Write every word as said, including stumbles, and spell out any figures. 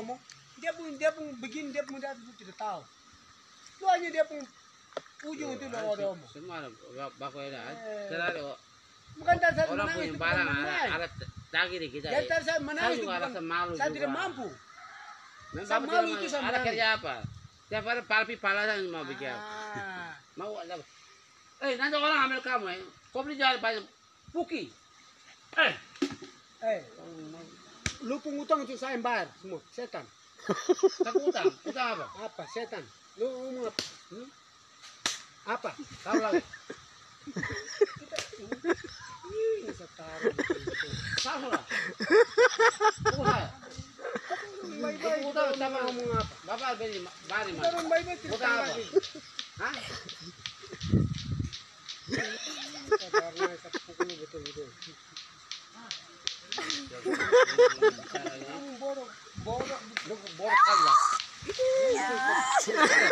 ngomong. Dia pun dia pun begini dia pun dia tidak tahu. Itu hanya dia pun ujung itu loh ada ngomong. Semua baku ada. Eh. Selalu Bukan dasar orang menangis punya itu barang bukan ada main. ada tagi di kita. Ya eh. dasar Saya menangis itu juga bukan. rasa malu Saya juga. tidak mampu. Memang Saya betul, malu Mas. itu saya Ada menangis. kerja apa? Tiap hari palpi palasan mau bikin. Ah. Mau ada. Eh, nanti orang ambil kamu ya. Kau beli jual banyak puki. Eh, Eh, lu pengutang itu saya yang bayar semua, setan. tak utang. Utang apa? Apa setan? Lu ngomong apa? Hmm? Apa? Tahu lagi. Ih, setan. Tahu lah. Tunggu saya. Baik-baik Utang kita sama ngomong apa? Bapak beli bari mas. Orang baik-baik cerita Utang apa? lagi. Hah? Karena saya pukul betul-betul. Bodoh, bodoh, bodoh kali lah.